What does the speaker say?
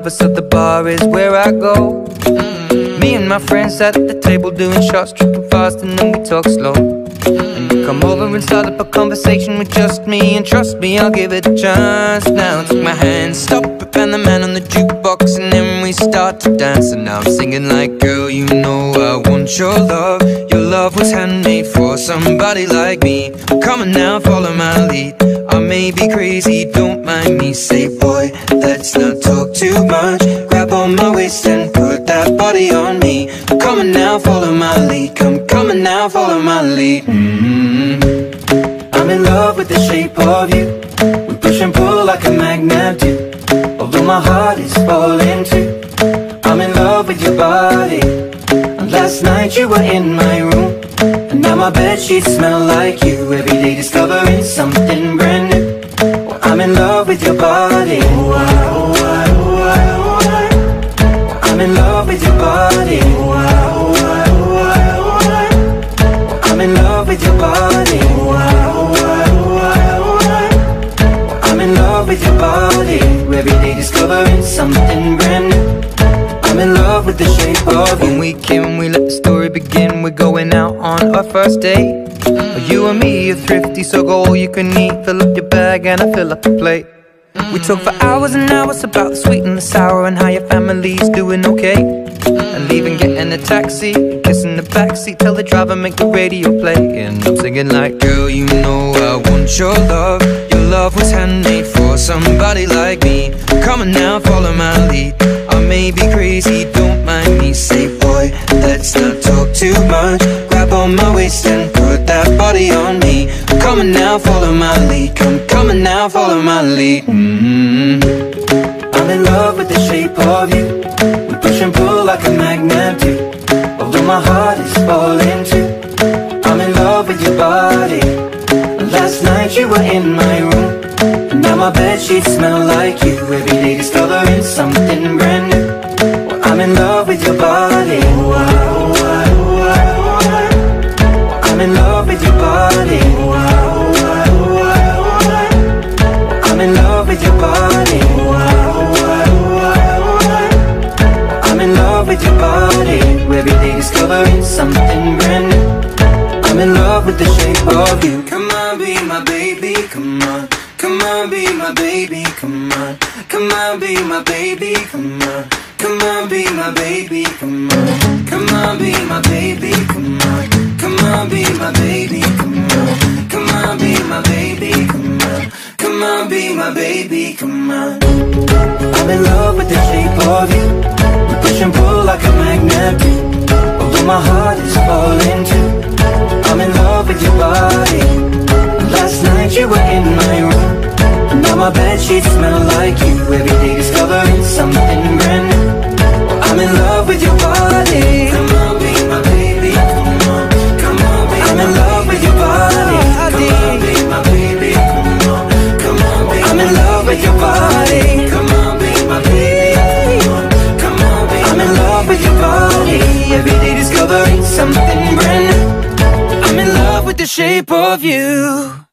lovers, so the bar is where I go. Me and my friends at the table doing shots, tripping fast, and then we talk slow. And you come over and start up a conversation with just me, and trust me, I'll give it a chance. Now take my hand, stop it, and the man on the jukebox, and then we start to dance. And now I'm singing like, girl, you know I want your love. Your love was handmade for somebody like me. Come on now, follow my lead. I may be crazy, don't mind me. Say, boy, let's not talk too much. Grab on my waist and put that body on me. Come on now, follow my lead. Come on now, follow my lead. I'm in love with the shape of you. We push and pull like a magnet do. Although my heart is falling too, I'm in love with your body. And last night you were in my room, and now my bedsheets smell like you. Every day discovering something brand new. Well, I'm in love with your body. Oh, I, oh, I, oh, I, oh, I. I'm in love with your body. Oh, I, oh, I, oh, I, oh, I. I'm in love with your body. Oh, I, oh, I, oh, I, oh, I. I'm in love with your body. Every day discovering something brand new. I'm in love with the shape of you. When we came and we let the story begin, we're going out on our first date. You and me are thrifty, so go all you can eat. Fill up your bag and I fill up the plate. We talk for hours and hours about the sweet and the sour, and how your family's doing okay. And leaving, getting a taxi, kissing the backseat, tell the driver make the radio play. And I'm singing like, girl, you know I want your love. Your love was handmade for somebody like me. Come on now, follow my lead. I may be crazy, don't mind me. Say, boy, let's not talk too much. Grab on my waist and put that body on me. Come on now, follow my lead. Come on now, follow my lead. I'm in love with the shape of you. We push and pull like a magnet do. Although my heart is falling too, I'm in love with your body. Last night you were in my room, and now my bedsheets smell like you. Every day discovering something brand new. Well, I'm in love with your body. Oh, I, oh, I, oh, I, oh, I. I'm in love with your body. Oh, I, oh, I, oh, I, oh, I. I'm in love with your body. Oh, I, oh, I, oh, I, oh, I. I'm in love with your body. Every day discovering something brand new. I'm in love with the shape of you. Come on, be my baby, come on. Come on, be my baby, come on. Come on, be my baby, come on. Come on, be my baby, come on. Come on, be my baby, come on. Come on, be my baby, come on. Come on, be my baby, come on. Come on, be my baby, come on. I'm in love with the shape of you. We push and pull like a magnet do. Although my heart is falling too, I'm in love with your body. Last night you were in my room, and now my bedsheets smell like you. Every day discovering something brand new. Well, I'm in love with your body. Come on, be my baby, come on. Come on, be I'm in love with your body. Come on, be my baby, come on. Come on, be I'm in love with your body. Come on, be my baby, come on. Come on, be I'm in love with your body. Every day discovering something brand new. I'm in love with the shape of you.